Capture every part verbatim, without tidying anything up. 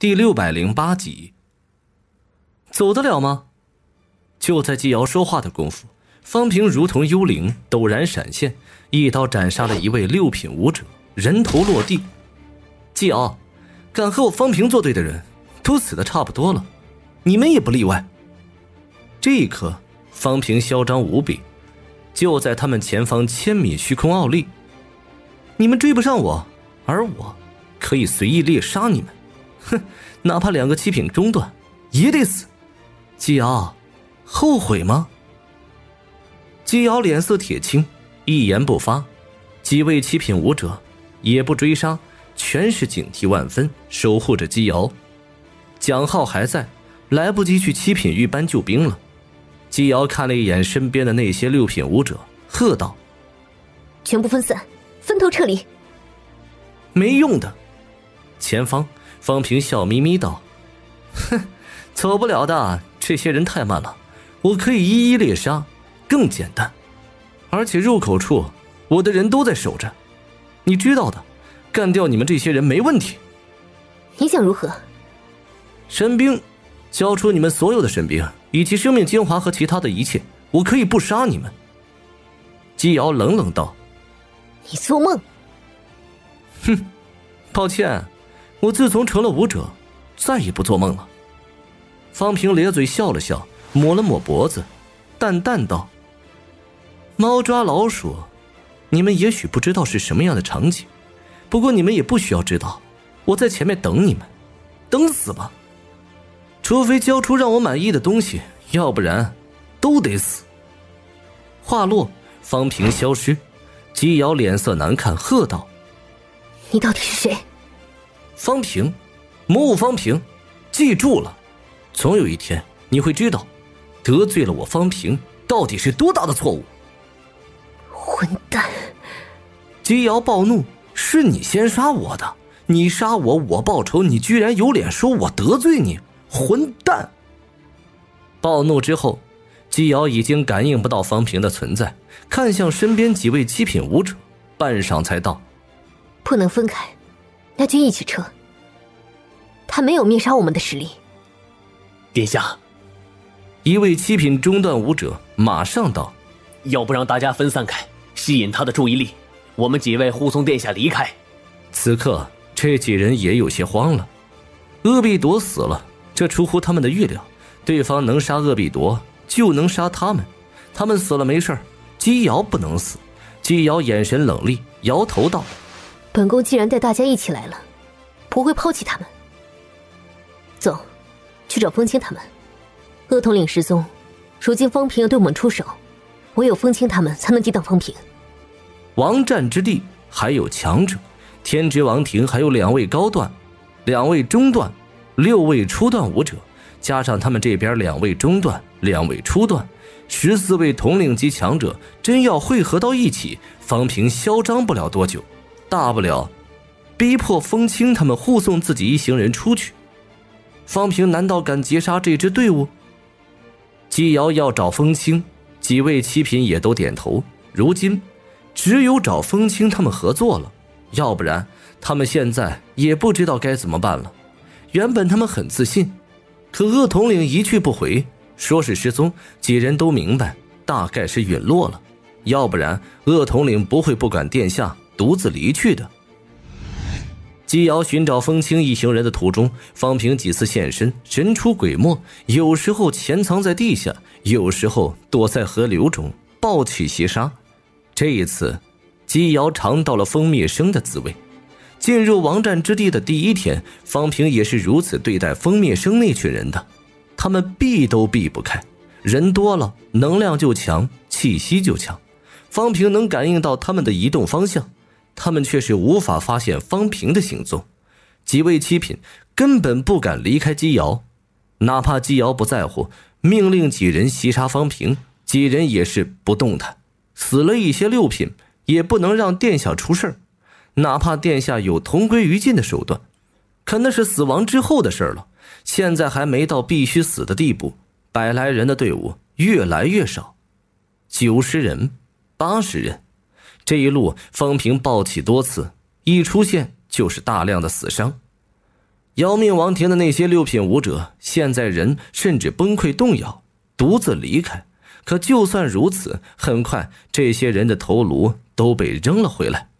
第六百零八集。走得了吗？就在季瑶说话的功夫，方平如同幽灵陡然闪现，一刀斩杀了一位六品武者，人头落地。季瑶，敢和我方平作对的人都死得差不多了，你们也不例外。这一刻，方平嚣张无比，就在他们前方千米虚空傲立。你们追不上我，而我可以随意猎杀你们。哼，哪怕两个七品中段也得死。季瑶，后悔吗？季瑶脸色铁青，一言不发。几位七品武者也不追杀，全是警惕万分，守护着季瑶。蒋浩还在，来不及去七品御班救兵了。季瑶看了一眼身边的那些六品武者，喝道： 全部分散，分头撤离。 没用的。前方方平笑眯眯道：哼，走不了的，这些人太慢了，我可以一一猎杀，更简单。而且入口处我的人都在守着，你知道的，干掉你们这些人没问题。 你想如何？ 神兵，交出你们所有的神兵以及生命精华和其他的一切，我可以不杀你们。季瑶冷冷道： 你做梦。 哼，抱歉，我自从成了武者，再也不做梦了。方平咧嘴笑了笑，抹了抹脖子，淡淡道：猫抓老鼠，你们也许不知道是什么样的场景，不过你们也不需要知道，我在前面等你们，等死吧。除非交出让我满意的东西，要不然都得死。话落，方平消失。季瑶脸色难看，喝道： 你到底是谁？ 方平，魔物方平，记住了，总有一天你会知道，得罪了我方平到底是多大的错误。 混蛋！ 季瑶暴怒：是你先杀我的，你杀我，我报仇，你居然有脸说我得罪你，混蛋！暴怒之后，季瑶已经感应不到方平的存在，看向身边几位七品武者，半晌才道： 不能分开，那就一起撤。他没有灭杀我们的实力。 殿下， 一位七品中段武者马上道： 要不让大家分散开，吸引他的注意力，我们几位护送殿下离开。 此刻这几人也有些慌了。鄂必夺死了，这出乎他们的预料，对方能杀鄂必夺就能杀他们，他们死了没事，姬瑶不能死。姬瑶眼神冷厉，摇头道： 本宫既然带大家一起来了，不会抛弃他们。走，去找风清他们。鄂统领失踪，如今方平要对我们出手，唯有风清他们才能抵挡方平。 王战之地还有强者，天之王庭还有两位高段，两位中段，六位初段武者，加上他们这边两位中段，两位初段，十四位统领级强者，真要汇合到一起，方平嚣张不了多久，大不了逼迫风清他们护送自己一行人出去。方平难道敢截杀这支队伍？季瑶要找风清，几位七品也都点头。如今只有找风清他们合作了，要不然他们现在也不知道该怎么办了。原本他们很自信，可鄂统领一去不回，说是失踪，几人都明白大概是陨落了，要不然鄂统领不会不管殿下独自离去的。季瑶寻找风清一行人的途中，方平几次现身，神出鬼没，有时候潜藏在地下，有时候躲在河流中，暴起袭杀。这一次季瑶尝到了风灭生的滋味。进入王战之地的第一天，方平也是如此对待风灭生那群人的，他们避都避不开，人多了能量就强，气息就强，方平能感应到他们的移动方向，他们却是无法发现方平的行踪。几位七品根本不敢离开姬瑶，哪怕姬瑶不在乎，命令几人袭杀方平，几人也是不动弹。死了一些六品，也不能让殿下出事儿，哪怕殿下有同归于尽的手段，可那是死亡之后的事了，现在还没到必须死的地步。百来人的队伍越来越少，九十人，八十人。这一路方平暴起多次，一出现就是大量的死伤。 要命王庭的那些六品武者，现在人甚至崩溃动摇，独自离开。可就算如此，很快这些人的头颅都被扔了回来。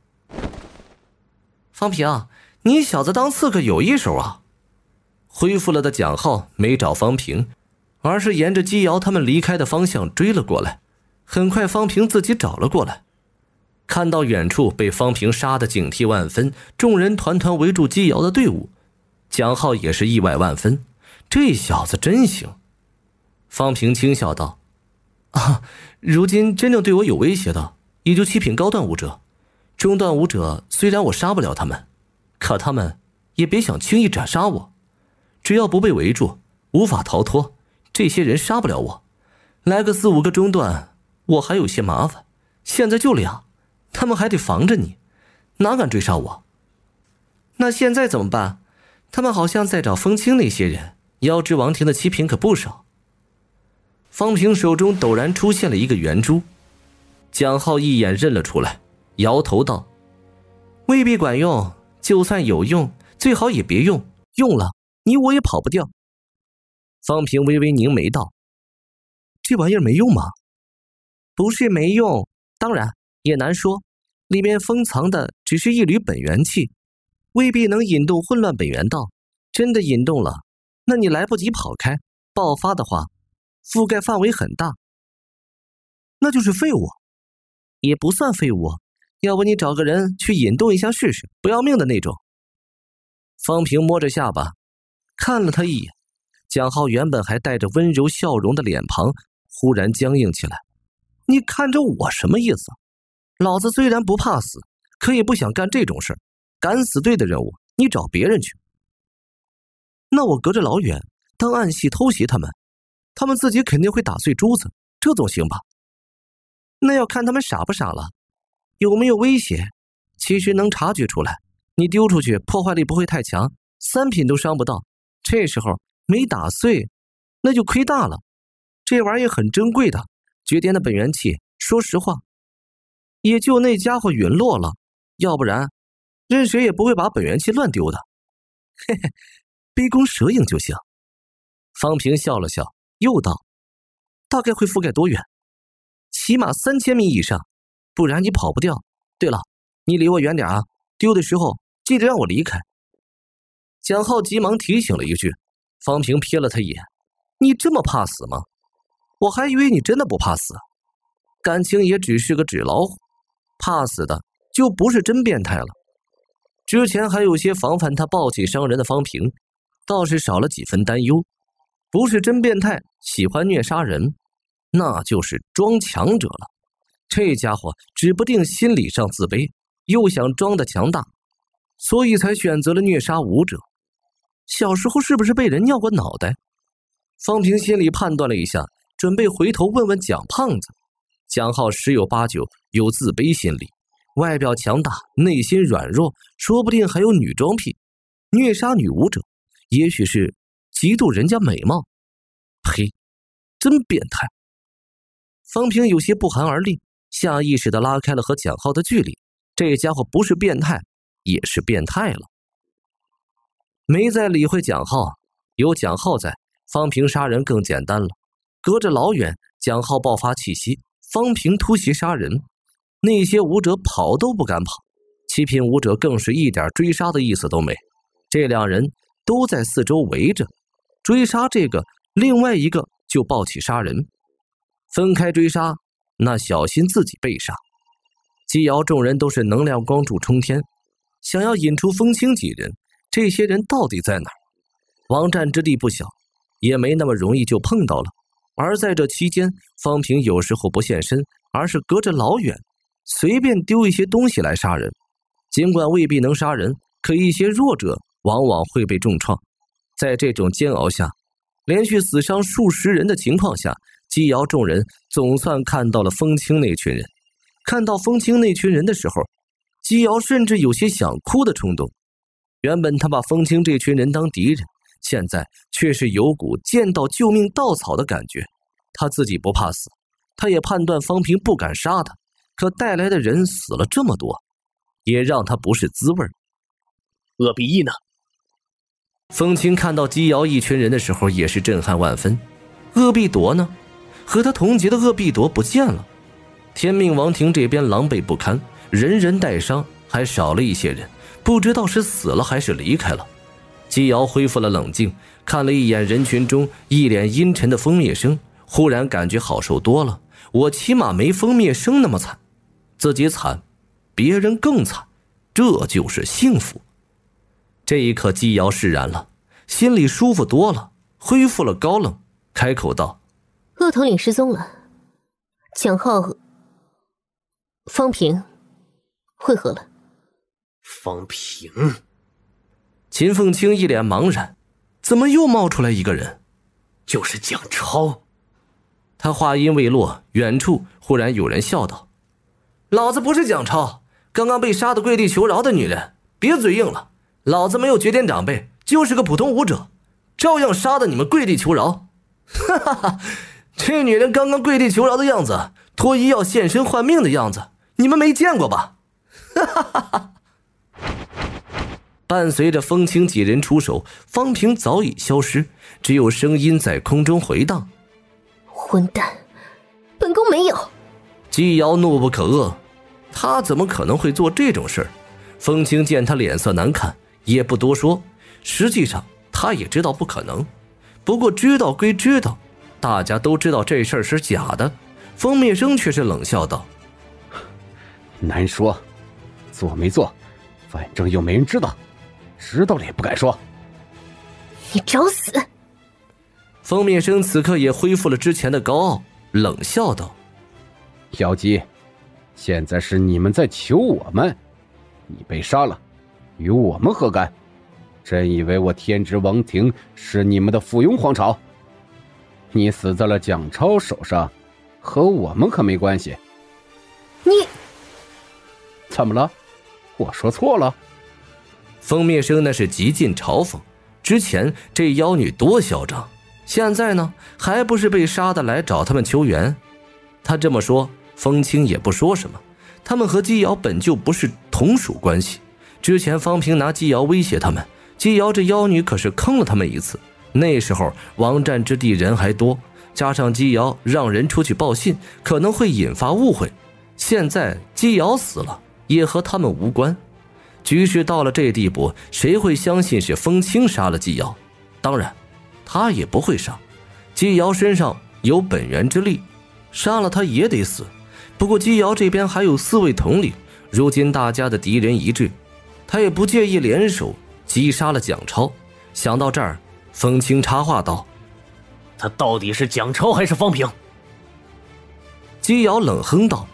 方平，你小子当刺客有一手啊！恢复了的蒋浩没找方平，而是沿着姬瑶他们离开的方向追了过来。很快方平自己找了过来，看到远处被方平杀得警惕万分，众人团团围住姬瑶的队伍，蒋浩也是意外万分，这小子真行。方平轻笑道：啊，如今真正对我有威胁的也就七品高段武者，中段武者虽然我杀不了他们，可他们也别想轻易斩杀我，只要不被围住，无法逃脱，这些人杀不了我。来个四五个中段，我还有些麻烦，现在就俩，他们还得防着你，哪敢追杀我？那现在怎么办？他们好像在找风清那些人，妖之王庭的七品可不少。方平手中陡然出现了一个圆珠，蒋浩一眼认了出来，摇头道：未必管用，就算有用，最好也别用，用了你我也跑不掉。方平微微拧眉道：这玩意儿没用吗？不是没用，当然也难说，里面封藏的只是一缕本元气，未必能引动混乱本元道，真的引动了，那你来不及跑开，爆发的话覆盖范围很大，那就是废物。也不算废物，要不你找个人去引动一下试试，不要命的那种。方平摸着下巴看了他一眼，蒋浩原本还带着温柔笑容的脸庞忽然僵硬起来。你看着我什么意思？老子虽然不怕死，可也不想干这种事儿，敢死队的任务你找别人去。那我隔着老远当暗戏偷袭他们，他们自己肯定会打碎珠子，这总行吧？那要看他们傻不傻了，有没有威胁，其实能察觉出来。你丢出去破坏力不会太强，三品都伤不到，这时候没打碎那就亏大了。这玩意很珍贵的绝巅的本元气，说实话也就那家伙陨落了，要不然任谁也不会把本元气乱丢的。嘿嘿，杯弓蛇影就行。方平笑了笑，又道：大概会覆盖多远？起码三千米以上，不然你跑不掉。对了，你离我远点啊，丢的时候记得让我离开。蒋浩急忙提醒了一句。方平瞥了他一眼：你这么怕死吗？我还以为你真的不怕死，感情也只是个纸老虎，怕死的就不是真变态了。之前还有些防范他暴起伤人的方平，倒是少了几分担忧。不是真变态，喜欢虐杀人，那就是装强者了。这家伙指不定心理上自卑，又想装的强大，所以才选择了虐杀武者。小时候是不是被人尿过脑袋？方平心里判断了一下，准备回头问问蒋胖子。蒋浩十有八九有自卑心理，外表强大，内心软弱，说不定还有女装癖，虐杀女武者，也许是嫉妒人家美貌。呸，真变态。方平有些不寒而栗，下意识地拉开了和蒋浩的距离。这家伙不是变态，也是变态了。没再理会蒋浩，有蒋浩在，方平杀人更简单了。隔着老远，蒋浩爆发气息，方平突袭杀人，那些武者跑都不敢跑，七品武者更是一点追杀的意思都没。这两人都在四周围着，追杀这个，另外一个就抱起杀人。分开追杀，那小心自己被杀。姬瑶众人都是能量光柱冲天，想要引出风清几人，这些人到底在哪儿？王战之地不小，也没那么容易就碰到了。而在这期间，方平有时候不现身，而是隔着老远随便丢一些东西来杀人。尽管未必能杀人，可一些弱者往往会被重创。在这种煎熬下，连续死伤数十人的情况下，姬瑶众人总算看到了风清那群人。看到风清那群人的时候，姬瑶甚至有些想哭的冲动。原本他把风清这群人当敌人，现在却是有股见到救命稻草的感觉。他自己不怕死，他也判断方平不敢杀他，可带来的人死了这么多，也让他不是滋味。 鄂必义呢？ 风清看到姬瑶一群人的时候也是震撼万分。鄂必夺呢？和他同级的鄂必夺不见了。天命王庭这边狼狈不堪，人人带伤，还少了一些人，不知道是死了还是离开了。姬瑶恢复了冷静，看了一眼人群中一脸阴沉的风灭生，忽然感觉好受多了。我起码没风灭生那么惨，自己惨，别人更惨，这就是幸福。这一刻姬瑶释然了，心里舒服多了，恢复了高冷，开口道： 鄂统领失踪了，蒋浩和方平会合了。 方平？ 秦凤清一脸茫然，怎么又冒出来一个人？ 就是蒋超。 他话音未落，远处忽然有人笑道：老子不是蒋超，刚刚被杀的跪地求饶的女人，别嘴硬了，老子没有绝典长辈，就是个普通武者，照样杀的你们跪地求饶。哈哈哈，这女人刚刚跪地求饶的样子，脱衣要现身换命的样子，你们没见过吧？哈哈哈哈。伴随着风清几人出手，方平早已消失，只有声音在空中回荡： 混蛋，本宫没有。 姬瑶怒不可遏，他怎么可能会做这种事儿？风清见他脸色难看，也不多说，实际上他也知道不可能，不过知道归知道，大家都知道这事儿是假的。风灭生却是冷笑道： 难说，做没做反正又没人知道，知道了也不敢说。 你找死！ 风灭生此刻也恢复了之前的高傲，冷笑道： 妖姬，现在是你们在求我们，你被杀了，与我们何干？真以为我天之王庭是你们的附庸皇朝？你死在了蒋超手上，和我们可没关系。 你怎么了？我说错了？ 风灭生那是极尽嘲讽，之前这妖女多嚣张，现在呢还不是被杀的来找他们求援。他这么说，风清也不说什么，他们和姬瑶本就不是同属关系，之前方平拿姬瑶威胁他们，姬瑶这妖女可是坑了他们一次，那时候王战之地人还多，加上姬瑶让人出去报信，可能会引发误会。现在姬瑶死了，也和他们无关。局势到了这地步，谁会相信是风清杀了姬瑶？当然他也不会杀，姬瑶身上有本源之力，杀了他也得死。不过姬瑶这边还有四位统领，如今大家的敌人一致，他也不介意联手击杀了蒋超。想到这儿，风清插话道： 他到底是蒋超还是方平？ 姬瑶冷哼道：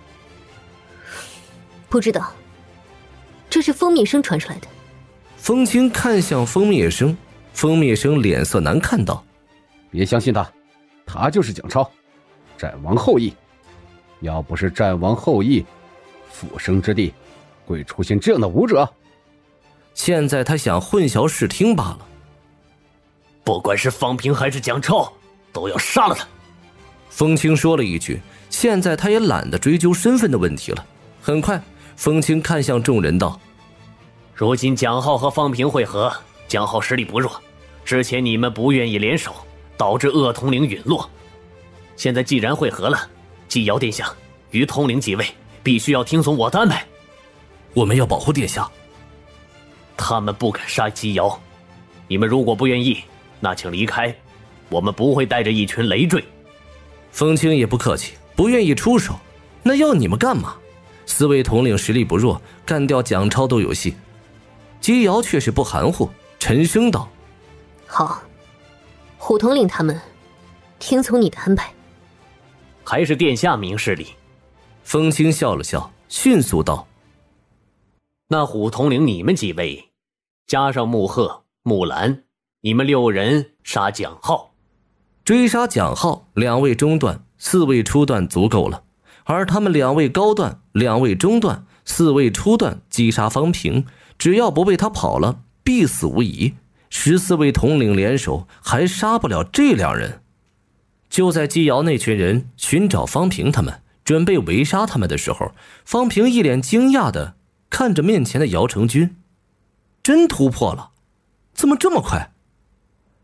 不知道，这是风灭生传出来的。 风清看向风灭生，风灭生脸色难看道： 别相信他，他就是蒋超，战王后裔。要不是战王后裔，复生之地会出现这样的武者？ 现在他想混淆视听罢了。 不管是方平还是蒋超，都要杀了他。 风清说了一句，现在他也懒得追究身份的问题了。很快风清看向众人道： 如今蒋浩和方平会合，蒋浩实力不弱，之前你们不愿意联手，导致鄂统领陨落，现在既然会合了，姬瑶殿下与统领几位必须要听从我的安排。 我们要保护殿下。 他们不敢杀姬瑶，你们如果不愿意，那请离开，我们不会带着一群累赘。 风清也不客气，不愿意出手，那要你们干嘛？四位统领实力不弱，干掉蒋超都有戏。姬瑶却是不含糊，沉声道： 好，虎统领他们听从你的安排。 还是殿下明事理。 风清笑了笑，迅速道： 那虎统领你们几位，加上穆鹤、木兰，你们六人杀蒋浩。 追杀蒋浩，两位中段，四位初段足够了，而他们两位高段，两位中段，四位初段击杀方平，只要不被他跑了，必死无疑。十四位统领联手，还杀不了这两人。就在姬瑶那群人寻找方平他们，准备围杀他们的时候，方平一脸惊讶地看着面前的姚成军，真突破了，怎么这么快？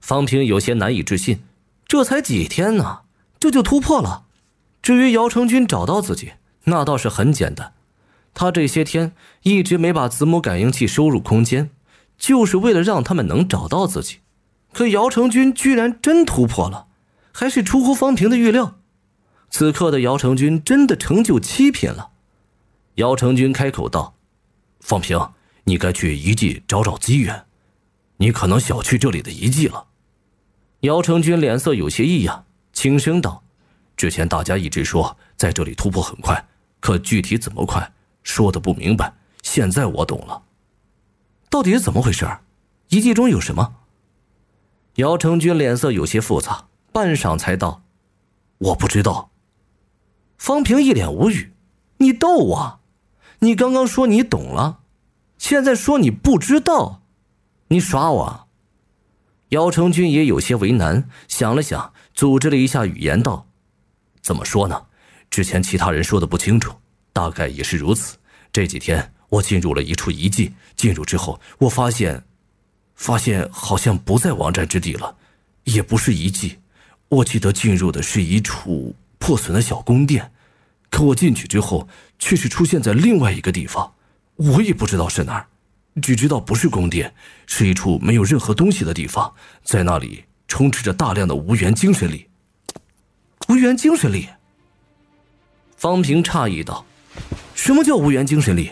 方平有些难以置信，这才几天呢，这就突破了。至于姚成军找到自己，那倒是很简单。他这些天一直没把子母感应器收入空间，就是为了让他们能找到自己。可姚成军居然真突破了，还是出乎方平的预料。此刻的姚成军真的成就七品了。姚成军开口道：方平，你该去遗迹找找机缘，你可能小觑这里的遗迹了。姚成军脸色有些异样，轻声道：之前大家一直说在这里突破很快，可具体怎么快说得不明白，现在我懂了。到底是怎么回事？遗迹中有什么？姚成军脸色有些复杂，半晌才道：我不知道。方平一脸无语：你逗我？你刚刚说你懂了，现在说你不知道，你耍我？姚成军也有些为难，想了想，组织了一下语言道：怎么说呢，之前其他人说的不清楚，大概也是如此。这几天我进入了一处遗迹，进入之后我发现发现好像不在王战之地了，也不是遗迹，我记得进入的是一处破损的小宫殿，可我进去之后却是出现在另外一个地方，我也不知道是哪儿，只知道不是宫殿，是一处没有任何东西的地方，在那里充斥着大量的无源精神力。无源精神力？方平诧异道：什么叫无源精神力？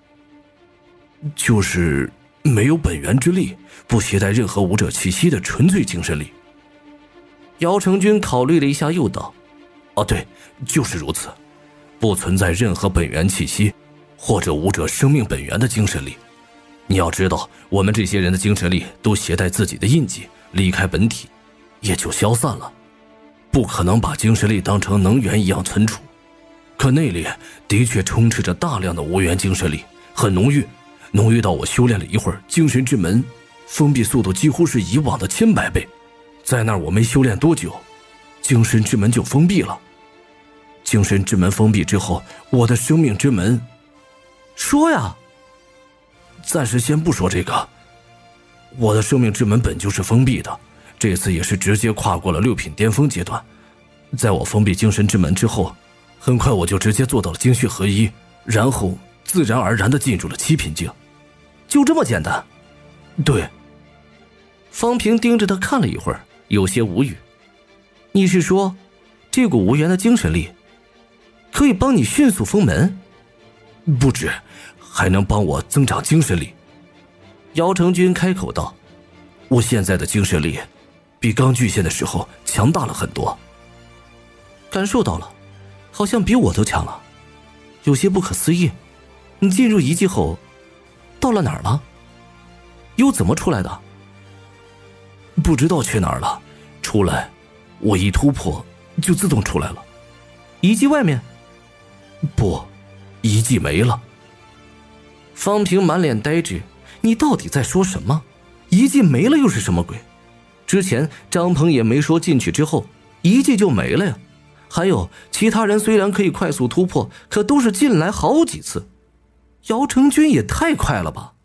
就是没有本源之力，不携带任何武者气息的纯粹精神力。姚成军考虑了一下又道：哦对，就是如此，不存在任何本源气息或者武者生命本源的精神力。你要知道，我们这些人的精神力都携带自己的印记，离开本体也就消散了，不可能把精神力当成能源一样存储。可那里的确充斥着大量的无源精神力，很浓郁，浓郁到我修炼了一会儿精神之门，封闭速度几乎是以往的千百倍。在那儿我没修炼多久，精神之门就封闭了。精神之门封闭之后，我的生命之门……说呀！暂时先不说这个。我的生命之门本就是封闭的，这次也是直接跨过了六品巅峰阶段。在我封闭精神之门之后，很快我就直接做到了精血合一，然后自然而然地进入了七品境。就这么简单？对。方平盯着他看了一会儿，有些无语。你是说，这股无源的精神力可以帮你迅速封门？不止，还能帮我增长精神力。姚成军开口道：我现在的精神力比刚巨献的时候强大了很多。感受到了，好像比我都强了，有些不可思议。你进入遗迹后到了哪儿了？又怎么出来的？不知道去哪儿了，出来我一突破就自动出来了。遗迹外面？不，遗迹没了。方平满脸呆滞，你到底在说什么？遗迹没了又是什么鬼？之前张鹏也没说进去之后遗迹就没了呀。还有其他人虽然可以快速突破，可都是进来好几次。姚成军也太快了吧。